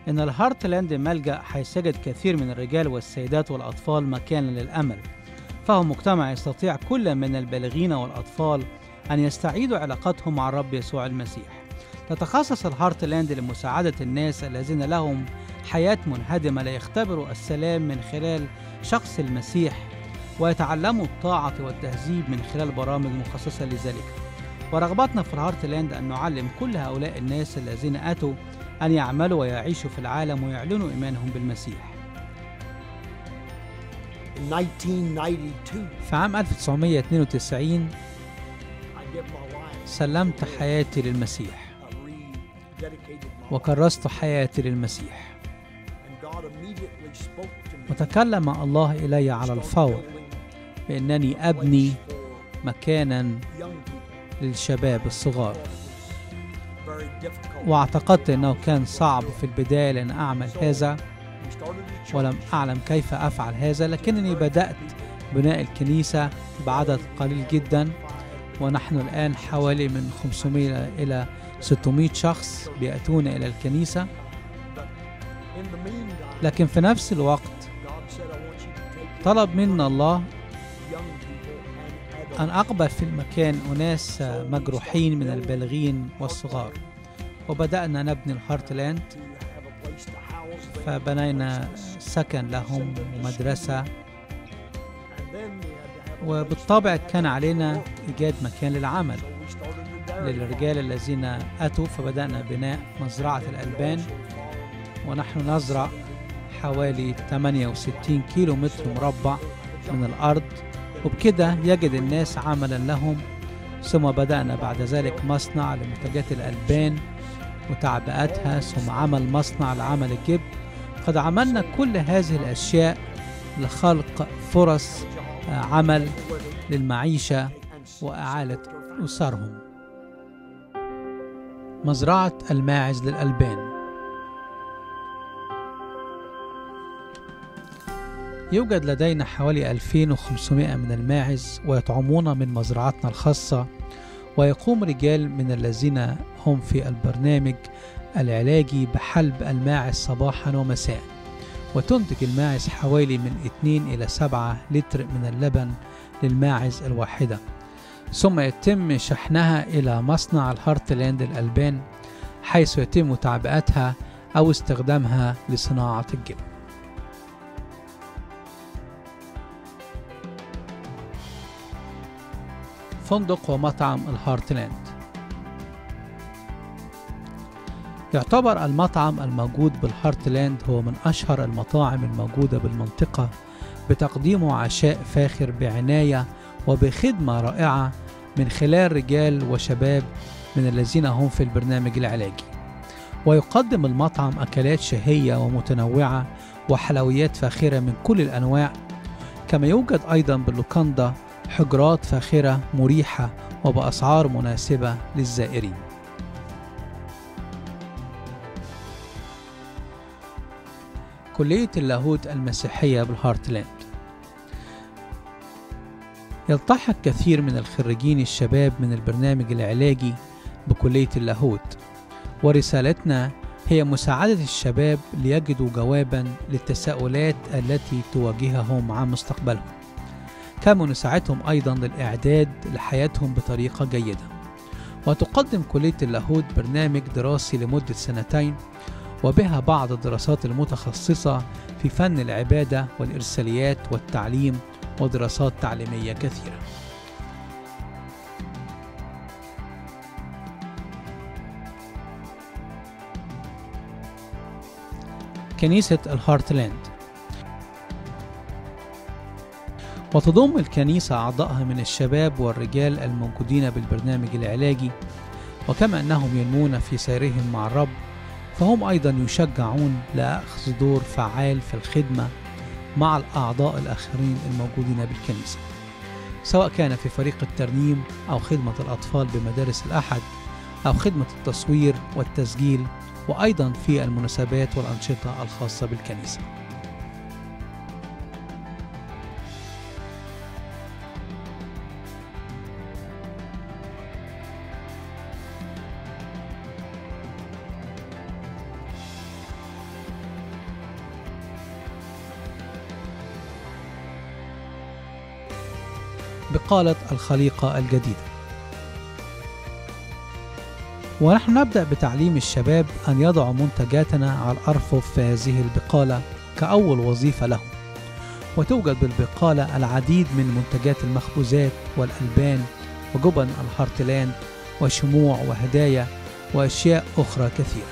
إن الهارتلاند ملجأ حيث يجد كثير من الرجال والسيدات والأطفال مكانا للأمل، فهو مجتمع يستطيع كل من البالغين والأطفال أن يستعيدوا علاقتهم مع الرب يسوع المسيح. تتخصص الهارتلاند لمساعدة الناس الذين لهم حياة منهدمة ليختبروا السلام من خلال شخص المسيح، ويتعلموا الطاعة والتهذيب من خلال برامج مخصصة لذلك. ورغبتنا في الهارتلاند أن نعلم كل هؤلاء الناس الذين أتوا أن يعملوا ويعيشوا في العالم ويعلنوا إيمانهم بالمسيح. في عام 1992 سلمت حياتي للمسيح وكرست حياتي للمسيح، وتكلم الله إلي على الفور بأنني أبني مكانا للشباب الصغار. واعتقدت أنه كان صعب في البداية لأن أعمل هذا، ولم أعلم كيف أفعل هذا، لكنني بدأت بناء الكنيسة بعدد قليل جدا، ونحن الآن حوالي من 500 إلى 600 شخص بيأتون إلى الكنيسة. لكن في نفس الوقت طلب منا الله أن أقبل في المكان أناس مجروحين من البالغين والصغار، وبدأنا نبني الهارتلاند، فبنينا سكن لهم ومدرسة، وبالطبع كان علينا إيجاد مكان للعمل للرجال الذين أتوا، فبدأنا بناء مزرعة الألبان، ونحن نزرع حوالي 68 كيلو متر مربع من الأرض، وبكده يجد الناس عملا لهم. ثم بدأنا بعد ذلك مصنع لمنتجات الألبان وتعبئتها، ثم عمل مصنع لعمل الجبن. قد عملنا كل هذه الأشياء لخلق فرص عمل للمعيشة وإعالة أسرهم. مزرعة الماعز للألبان. يوجد لدينا حوالي 2500 من الماعز، ويطعمون من مزرعتنا الخاصة، ويقوم رجال من الذين هم في البرنامج العلاجي بحلب الماعز صباحا ومساء، وتنتج الماعز حوالي من 2 إلى 7 لتر من اللبن للماعز الواحدة، ثم يتم شحنها إلى مصنع الهارتلاند الألبان، حيث يتم تعبئتها أو استخدامها لصناعة الجبن. فندق ومطعم الهارتلاند. يعتبر المطعم الموجود بالهارتلاند هو من أشهر المطاعم الموجودة بالمنطقة، بتقديمه عشاء فاخر بعناية وبخدمة رائعة من خلال رجال وشباب من الذين هم في البرنامج العلاجي. ويقدم المطعم أكلات شهية ومتنوعة وحلويات فاخرة من كل الأنواع، كما يوجد أيضا باللوكاندا حجرات فاخرة مريحة وبأسعار مناسبة للزائرين. كلية اللاهوت المسيحية بالهارتلاند. يلتحق كثير من الخريجين الشباب من البرنامج العلاجي بكلية اللاهوت، ورسالتنا هي مساعدة الشباب ليجدوا جوابا للتساؤلات التي تواجههم عن مستقبلهم، كما نساعدهم أيضا للإعداد لحياتهم بطريقة جيدة. وتقدم كلية اللاهوت برنامج دراسي لمدة 2 وبها بعض الدراسات المتخصصة في فن العبادة والإرساليات والتعليم ودراسات تعليمية كثيرة. كنيسة الهارتلاند. وتضم الكنيسة أعضائها من الشباب والرجال الموجودين بالبرنامج العلاجي، وكما أنهم ينمون في سيرهم مع الرب، فهم أيضا يشجعون لأخذ دور فعال في الخدمة مع الأعضاء الآخرين الموجودين بالكنيسة، سواء كان في فريق الترنيم أو خدمة الأطفال بمدارس الأحد أو خدمة التصوير والتسجيل، وأيضا في المناسبات والأنشطة الخاصة بالكنيسة. بقالة الخليقة الجديدة. ونحن نبدأ بتعليم الشباب أن يضعوا منتجاتنا على الأرفف في هذه البقالة كأول وظيفة لهم. وتوجد بالبقالة العديد من منتجات المخبوزات والألبان وجبن الهارتلاند وشموع وهدايا وأشياء أخرى كثيرة.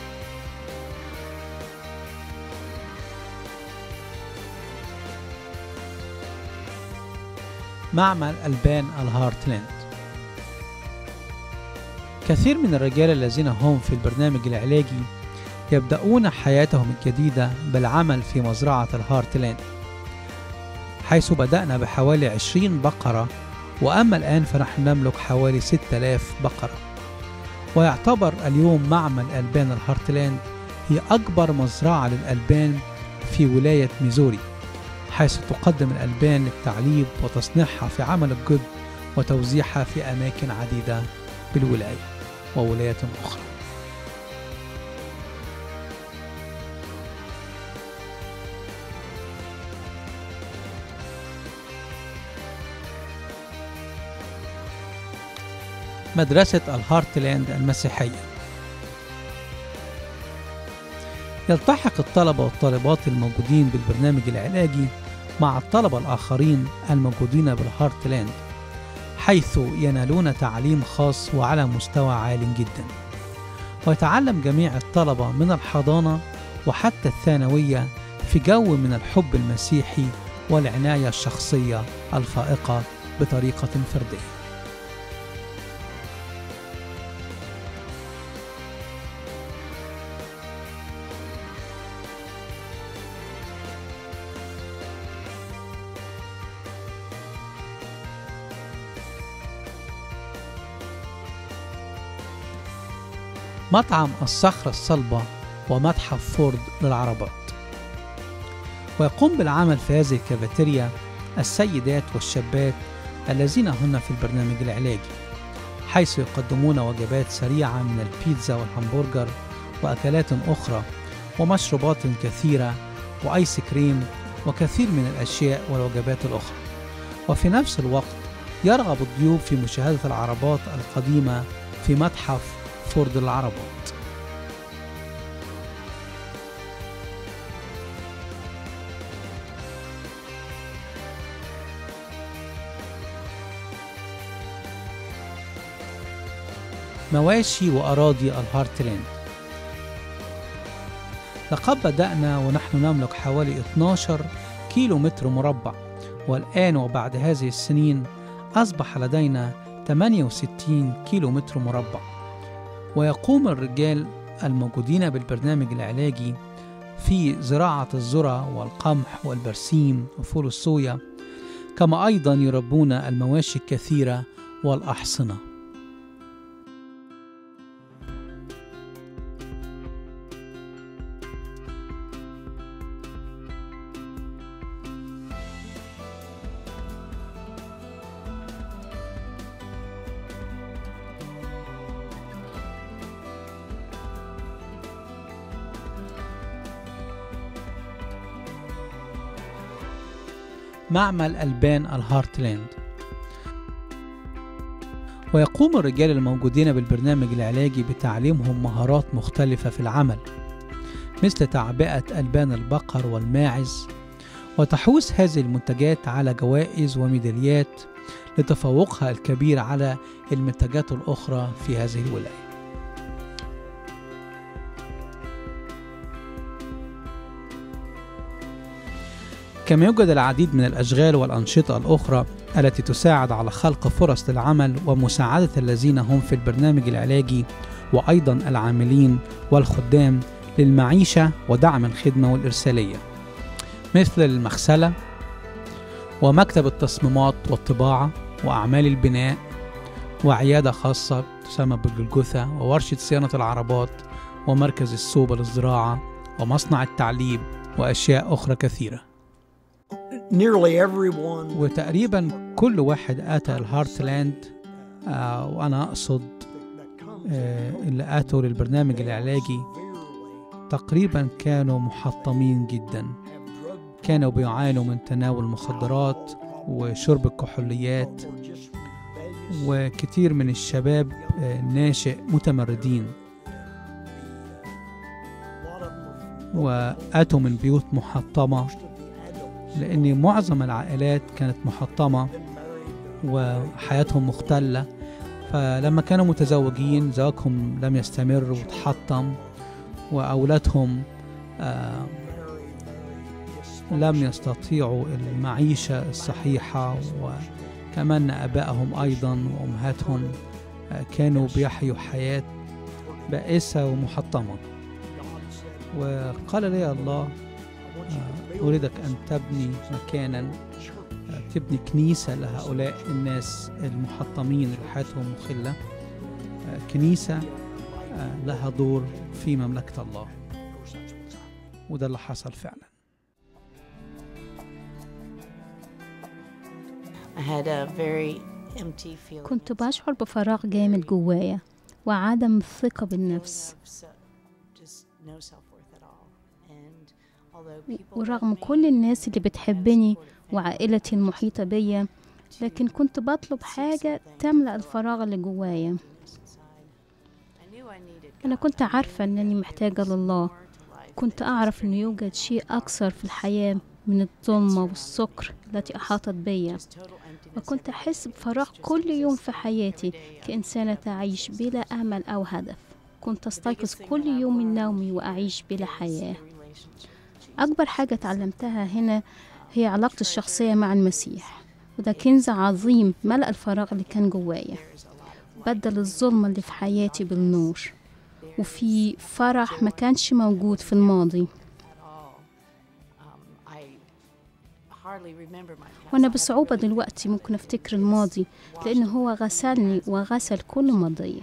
معمل ألبان الهارتلاند. كثير من الرجال الذين هم في البرنامج العلاجي يبدأون حياتهم الجديدة بالعمل في مزرعة الهارتلاند، حيث بدأنا بحوالي 20 بقرة، وأما الآن فنحن نملك حوالي 6000 بقرة. ويعتبر اليوم معمل ألبان الهارتلاند هي أكبر مزرعة للألبان في ولاية ميزوري، حيث تقدم الألبان للتعليب وتصنيعها في عمل الجد وتوزيعها في أماكن عديدة بالولاية وولايات أخرى. مدرسة الهارتلاند المسيحية. يلتحق الطلبة والطالبات الموجودين بالبرنامج العلاجي مع الطلبة الآخرين الموجودين بالهارتلاند، حيث ينالون تعليم خاص وعلى مستوى عال جدا. ويتعلم جميع الطلبة من الحضانة وحتى الثانوية في جو من الحب المسيحي والعناية الشخصية الفائقة بطريقة فردية. مطعم الصخرة الصلبة ومتحف فورد للعربات. ويقوم بالعمل في هذه الكافيتيريا السيدات والشابات الذين هن في البرنامج العلاجي، حيث يقدمون وجبات سريعة من البيتزا والهمبرجر وأكلات أخرى ومشروبات كثيرة وآيس كريم وكثير من الأشياء والوجبات الأخرى. وفي نفس الوقت يرغب الضيوف في مشاهدة العربات القديمة في متحف فورد العربات. مواشي وأراضي الهارتلاند. لقد بدأنا ونحن نملك حوالي 12 كيلو متر مربع، والآن وبعد هذه السنين أصبح لدينا 68 كيلو متر مربع. ويقوم الرجال الموجودين بالبرنامج العلاجي في زراعة الذرة والقمح والبرسيم وفول الصويا، كما أيضا يربون المواشي الكثيرة والأحصنة. معمل ألبان الهارتلاند. ويقوم الرجال الموجودين بالبرنامج العلاجي بتعليمهم مهارات مختلفة في العمل، مثل تعبئة ألبان البقر والماعز. وتحوز هذه المنتجات على جوائز وميداليات لتفوقها الكبير على المنتجات الأخرى في هذه الولاية. كما يوجد العديد من الأشغال والأنشطة الأخرى التي تساعد على خلق فرص للعمل ومساعدة الذين هم في البرنامج العلاجي، وأيضا العاملين والخدام للمعيشة ودعم الخدمة والإرسالية، مثل المغسلة ومكتب التصميمات والطباعة وأعمال البناء وعيادة خاصة تسمى بالجلجثة وورشة صيانة العربات ومركز الصوبة للزراعة ومصنع التعليب وأشياء أخرى كثيرة. وتقريبا كل واحد أتى الهارتلاند، وأنا أقصد اللي أتوا للبرنامج العلاجي تقريبا كانوا محطمين جدا، كانوا بيعانوا من تناول مخدرات وشرب الكحوليات، وكتير من الشباب ناشئ متمردين، وأتوا من بيوت محطمة، لأن معظم العائلات كانت محطمة وحياتهم مختلة. فلما كانوا متزوجين زواجهم لم يستمر وتحطم، وأولادهم لم يستطيعوا المعيشة الصحيحة، وكمان أبائهم أيضا وأمهاتهم كانوا بيحيوا حياة بائسة ومحطمة. وقال لي الله: أريدك أن تبني مكانا، تبني كنيسة لهؤلاء الناس المحطمين اللي حياتهم مخلة، كنيسة لها دور في مملكة الله. وده اللي حصل فعلا. كنت بشعر بفراغ جامد جوايا وعدم الثقة بالنفس، ورغم كل الناس اللي بتحبني وعائلتي المحيطة بيا، لكن كنت بطلب حاجة تملأ الفراغ اللي جوايا. أنا كنت عارفة أنني محتاجة لله، كنت أعرف أنه يوجد شيء أكثر في الحياة من الظلمة والسكر التي أحاطت بيا، وكنت أحس بفراغ كل يوم في حياتي كإنسانة تعيش بلا أمل أو هدف. كنت أستيقظ كل يوم من نومي وأعيش بلا حياة. أكبر حاجة تعلمتها هنا هي علاقتي الشخصية مع المسيح، وده كنز عظيم ملأ الفراغ اللي كان جوايا، بدل الظلمة اللي في حياتي بالنور، وفي فرح ما كانش موجود في الماضي. وأنا بصعوبة دلوقتي ممكن أفتكر الماضي، لأنه هو غسلني وغسل كل ماضي.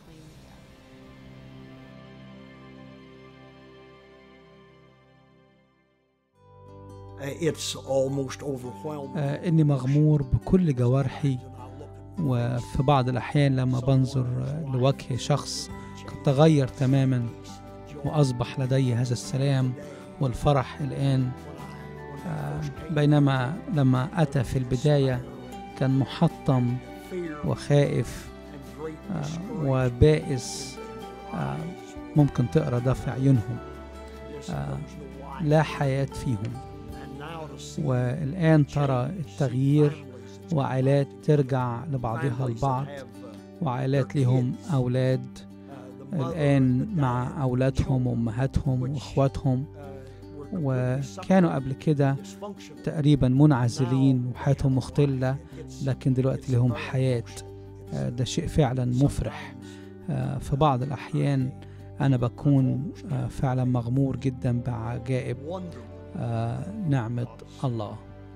إني مغمور بكل جوارحي، وفي بعض الأحيان لما بنظر لوجه شخص قد تغير تماما وأصبح لدي هذا السلام والفرح الآن، بينما لما أتى في البداية كان محطم وخائف وبائس، ممكن تقرأ ده في عيونهم، لا حياة فيهم. والآن ترى التغيير، وعائلات ترجع لبعضها البعض، وعائلات لهم أولاد الآن مع أولادهم وأمهاتهم وأخواتهم، وكانوا قبل كده تقريبا منعزلين وحياتهم مختلة، لكن دلوقتي لهم حياة. ده شيء فعلا مفرح. في بعض الأحيان أنا بكون فعلا مغمور جدا بعجائب نعمة الله.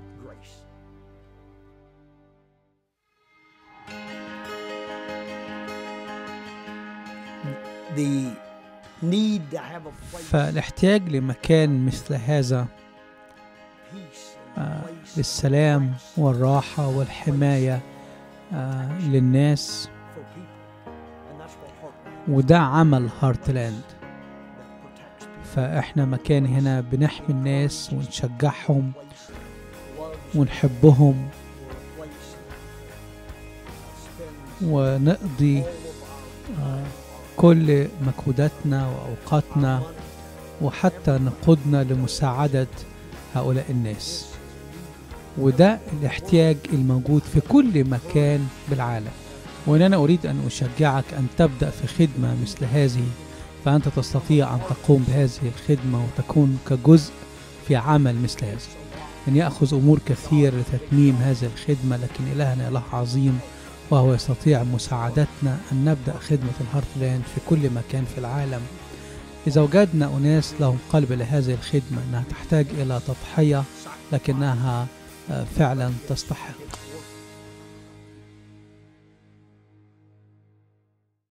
فالاحتياج لمكان مثل هذا للسلام والراحة والحماية للناس، وده عمل هارتلاند. فإحنا مكان هنا بنحمي الناس ونشجعهم ونحبهم، ونقضي كل مجهوداتنا وأوقاتنا وحتى نقودنا لمساعدة هؤلاء الناس. وده الاحتياج الموجود في كل مكان بالعالم. وأنا أريد أن أشجعك أن تبدأ في خدمة مثل هذه، فأنت تستطيع أن تقوم بهذه الخدمة وتكون كجزء في عمل مثل هذا. أن يأخذ أمور كثير لتتميم هذه الخدمة، لكن إلهنا إله عظيم، وهو يستطيع مساعدتنا أن نبدأ خدمة الهارتلاند في كل مكان في العالم. إذا وجدنا أناس لهم قلب لهذه الخدمة، أنها تحتاج إلى تضحية لكنها فعلا تستحق.